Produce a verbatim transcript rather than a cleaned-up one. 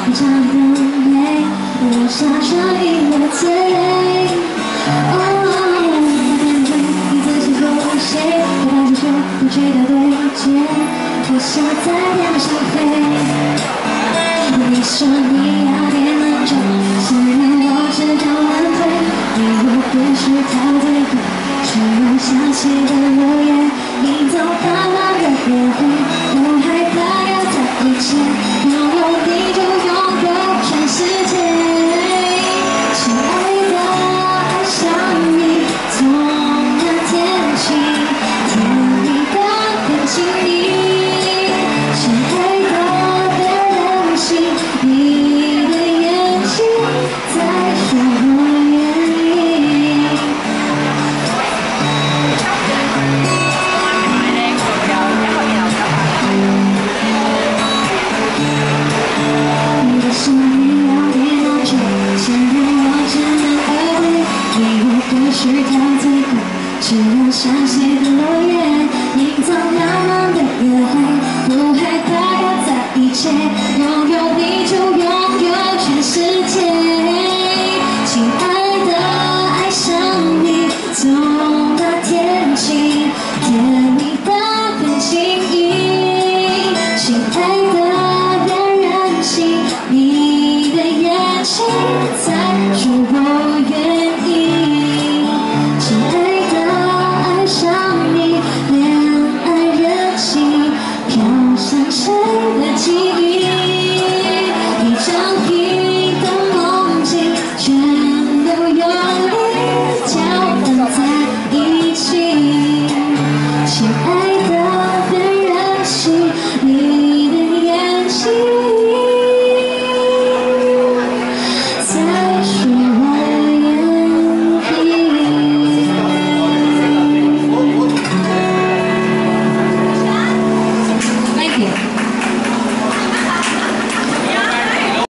一场的美，留下上瘾的罪。哦，你自己说谁？我把这首不觉得对接，我想在天上飞。你说你要变冷静，想让我知道难退，你我别是到最后，只有想起的落叶，你走淡淡的约会，我害怕要在一起，拥有你就拥有全世界。亲爱的，爱上你，从那天起，甜蜜的跟紧你，亲爱的，别任性。你的眼睛在说我愿意。你的声音有点难听，现在我只能耳背。你我故事到最后，只有相信的落叶，营造浪漫的约会，不害怕要在一起，拥有你就拥有全世界。亲爱的，爱上你，从那天起，甜蜜的很轻易。亲爱的，别任性，你的眼睛在说我愿意。亲爱的，爱上你，恋爱任性，飘向谁的记忆？一张平的梦境，全都有你搅拌在一起。亲爱的，别任性，你的眼睛。